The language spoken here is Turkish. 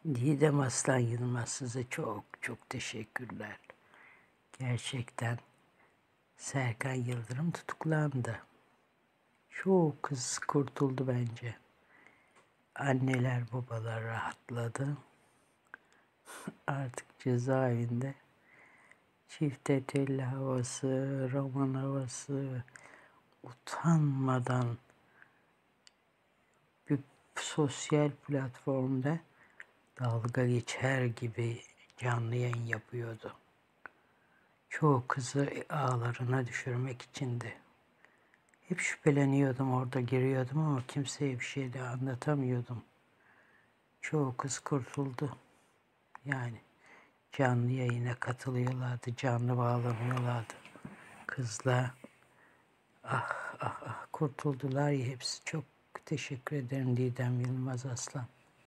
Didem Aslan Yılmaz, size çok çok teşekkürler. Gerçekten Serkan Yıldırım tutuklandı. Çok kız kurtuldu bence. Anneler babalar rahatladı. Artık cezaevinde çifte telli havası, roman havası, utanmadan bir sosyal platformda dalga geçer gibi canlı yayın yapıyordu. Çoğu kızı ağlarına düşürmek içindi. Hep şüpheleniyordum, orada giriyordum ama kimseye bir şey de anlatamıyordum. Çoğu kız kurtuldu. Yani canlı yayına katılıyorlardı, canlı bağlanıyorlardı. Kızla kurtuldular ya hepsi. Çok teşekkür ederim Didem Yılmaz Aslan.